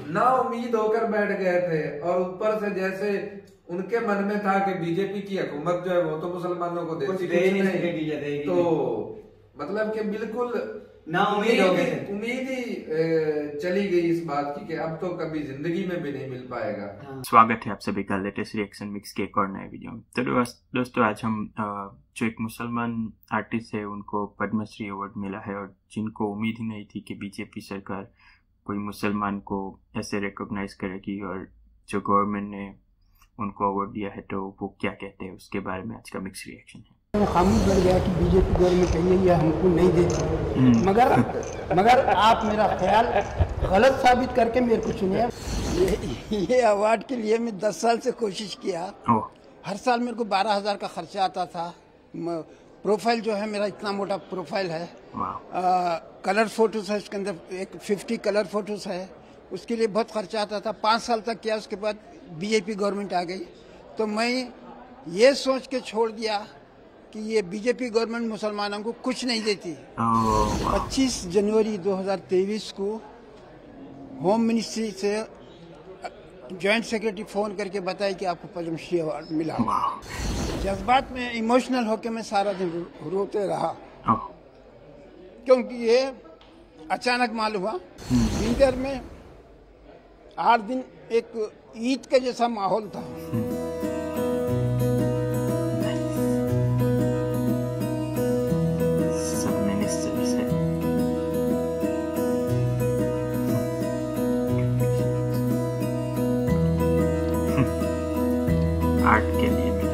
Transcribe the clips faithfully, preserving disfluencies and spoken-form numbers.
ना उम्मीद होकर बैठ गए थे, और ऊपर से जैसे उनके मन में था कि बीजेपी की हुकूमत जो है वो तो मुसलमानों को देती दे ही नहीं सकेगी, तो मतलब कि बिल्कुल ना उम्मीद हो गई, उम्मीद ही चली गई इस बात की कि अब तो कभी जिंदगी में भी नहीं मिल पाएगा। हाँ। स्वागत है आप सभी का लेटेस्ट रिएक्शन मिक्स के एक और नए वीडियो में। तो दोस्तों आज हम जो एक मुसलमान आर्टिस्ट है उनको पद्मश्री अवार्ड मिला है, और जिनको उम्मीद ही नहीं थी कि बीजेपी सरकार कोई मुसलमान को ऐसे रिकॉग्नाइज करेगी, और जो गवर्नमेंट ने उनको अवार्ड दिया है तो वो क्या कहते हैं उसके बारे में आज का मिक्स रिएक्शन है। तो खामोश बैठ गया कि बीजेपी गवर्नमेंट कही है यह हमको नहीं देती, मगर मगर आप मेरा ख्याल गलत साबित करके मेरे को चुनिए। ये, ये अवार्ड के लिए मैं दस साल से कोशिश किया। हर साल मेरे को बारह हजार का खर्चा आता था। प्रोफाइल जो है मेरा इतना मोटा प्रोफाइल है, आ, कलर फोटोज है उसके अंदर, एक फिफ्टी कलर फोटोज है, उसके लिए बहुत खर्चा आता था। पाँच साल तक किया, उसके बाद बीजेपी गवर्नमेंट आ गई तो मैं ये सोच के छोड़ दिया कि ये बीजेपी गवर्नमेंट मुसलमानों को कुछ नहीं देती। पच्चीस जनवरी दो हज़ार तेईस को होम मिनिस्ट्री से जॉइंट सेक्रेटरी फोन करके बताया कि आपको पद्मश्री अवार्ड मिला। जज्बात में इमोशनल होकर मैं सारा दिन रो, रोते रहा, क्योंकि ये अचानक मालूम हुआ। बीदर में आठ दिन एक ईद के जैसा माहौल था। आर्ट के लिए मिला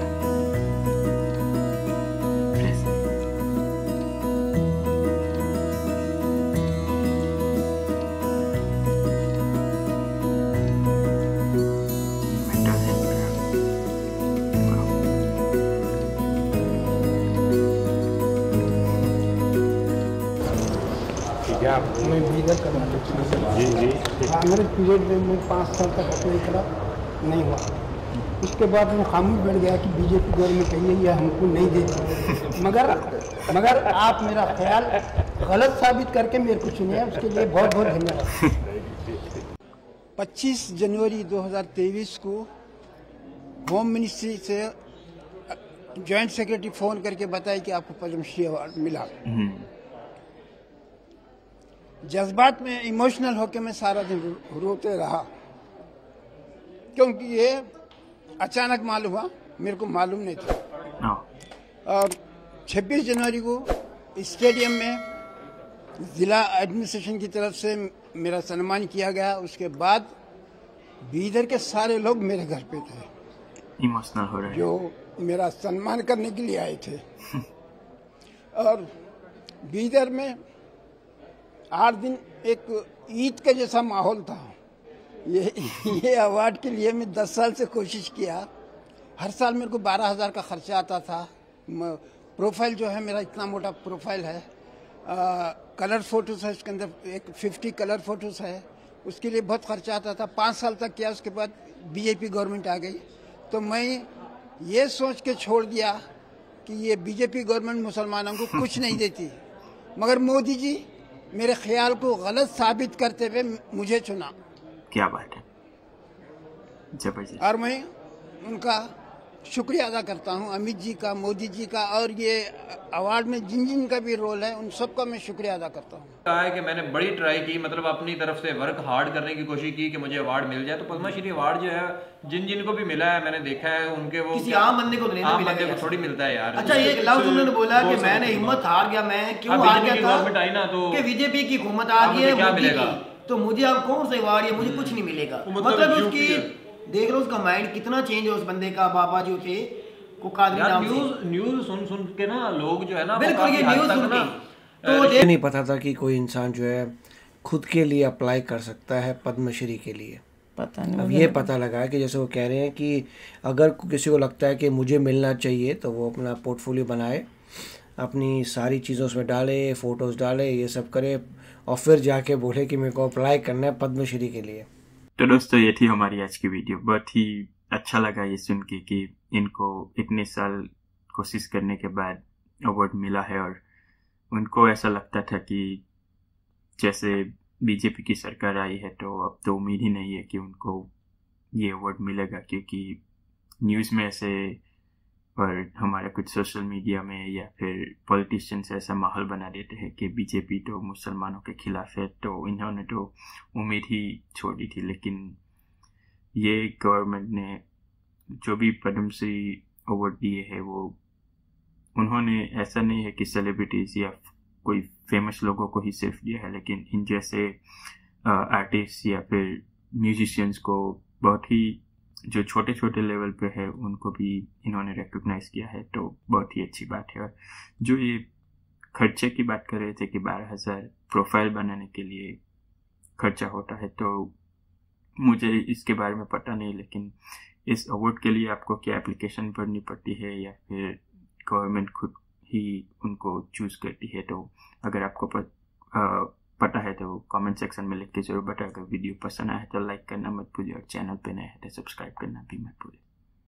मैं बीदर कर्नाटक जी जी कांग्रेस पीरियड में मैं पाँच साल तक अप्लाई करा, नहीं हुआ। उसके बाद मैं खामोश बैठ गया कि बीजेपी गवर्नमेंट कही है यह हमको नहीं देती, मगर मगर आप मेरा ख्याल गलत साबित करके मेरे को चुनिए, उसके लिए बहुत बहुत धन्यवाद। पच्चीस जनवरी दो हज़ार तेईस को होम मिनिस्ट्री से जॉइंट सेक्रेटरी फोन करके बताया कि आपको पद्मश्री अवार्ड मिला। जज्बात में इमोशनल होकर मैं सारा दिन रो, रोते रहा, क्योंकि ये अचानक मालूम हुआ, मेरे को मालूम नहीं था। और छब्बीस जनवरी को स्टेडियम में जिला एडमिनिस्ट्रेशन की तरफ से मेरा सम्मान किया गया। उसके बाद बीदर के सारे लोग मेरे घर पे थे, इमोशनल हो रहे हैं, जो मेरा सम्मान करने के लिए आए थे। और बीदर में आठ दिन एक ईद के जैसा माहौल था। ये ये अवार्ड के लिए मैं दस साल से कोशिश किया। हर साल मेरे को बारह हजार का खर्चा आता था। प्रोफाइल जो है मेरा इतना मोटा प्रोफाइल है, आ, कलर फोटोज है उसके अंदर, एक फिफ्टी कलर फोटोज है, उसके लिए बहुत खर्चा आता था। पाँच साल तक किया, उसके बाद बीजेपी गवर्नमेंट आ गई तो मैं ये सोच के छोड़ दिया कि ये बीजेपी गवर्नमेंट मुसलमानों को कुछ नहीं देती, मगर मोदी जी मेरे ख्याल को गलत साबित करते हुए मुझे चुना। क्या बात है, जबरदस्त। और मैं उनका शुक्रिया अदा करता हूं, अमित जी का, मोदी जी का, और ये अवार्ड में जिन जिन का भी रोल है उन सबका मैं शुक्रिया अदा करता हूं। कहा है कि मैंने बड़ी ट्राई की, मतलब अपनी तरफ से वर्क हार्ड करने की कोशिश की कि मुझे अवार्ड मिल जाए। तो पद्मश्री अवार्ड जो है जिन जिन को भी मिला है, मैंने देखा है उनके, वो किसी आम बंदे को नहीं आम बंदे को थोड़ी मिलता है यार। अच्छा, ये लफ्ज उन्होंने बोला कि मैंने हिम्मत हार गया, मैं क्यों हार गया था? गवर्नमेंट आई ना तो कि बीजेपी की हुकूमत आ गई है, क्या मिलेगा? तो मुझे अब कौन सा अवार्ड है, मुझे कुछ नहीं मिलेगा। मतलब उसकी देख लो, उसका माइंड कितना चेंज है उस बंदे का। बाबा जो थे को कादरी नाम से न्यूज़ न्यूज़ सुन सुन के ना लोग जो है ना, बिल्कुल ये न्यूज़ सुन के तो नहीं पता था कि कोई इंसान जो है खुद के लिए अप्लाई कर सकता है पद्मश्री के लिए। पता नहीं, अब ये पता लगा कि जैसे वो कह रहे हैं कि अगर किसी को लगता है कि मुझे मिलना चाहिए तो वो अपना पोर्टफोलियो बनाए, अपनी सारी चीज़ों उसमें डाले, फ़ोटोज़ डाले, ये सब करे, और फिर जाके बोले कि मेरे को अप्लाई करना है पद्मश्री के लिए। तो दोस्तों ये थी हमारी आज की वीडियो। बहुत ही अच्छा लगा ये सुन के कि इनको इतने साल कोशिश करने के बाद अवार्ड मिला है, और उनको ऐसा लगता था कि जैसे बीजेपी की सरकार आई है तो अब तो उम्मीद ही नहीं है कि उनको ये अवार्ड मिलेगा, क्योंकि न्यूज़ में ऐसे और हमारे कुछ सोशल मीडिया में या फिर पॉलिटिशियंस ऐसा माहौल बना देते हैं कि बीजेपी तो मुसलमानों के खिलाफ है, तो इन्होंने तो उम्मीद ही छोड़ दी थी। लेकिन ये गवर्नमेंट ने जो भी पद्मश्री अवार्ड दिए हैं वो उन्होंने ऐसा नहीं है कि सेलिब्रिटीज़ या कोई फेमस लोगों को ही सिर्फ दिया है, लेकिन इन जैसे आर्टिस्ट या फिर म्यूजिशियंस को बहुत ही जो छोटे छोटे लेवल पे है उनको भी इन्होंने रिकॉग्नाइज किया है, तो बहुत ही अच्छी बात है। और जो ये खर्चे की बात कर रहे थे कि बारह हज़ार प्रोफाइल बनाने के लिए खर्चा होता है, तो मुझे इसके बारे में पता नहीं, लेकिन इस अवार्ड के लिए आपको क्या एप्लीकेशन भरनी पड़ती है या फिर गवर्नमेंट खुद ही उनको चूज़ करती है, तो अगर आपको पत, आ, पता है तो कमेंट सेक्शन में लिख के जरूर बताएं। अगर वीडियो पसंद आए तो लाइक करना मत भूलिए और चैनल पे नए हैं तो सब्सक्राइब करना भी मत भूलिए।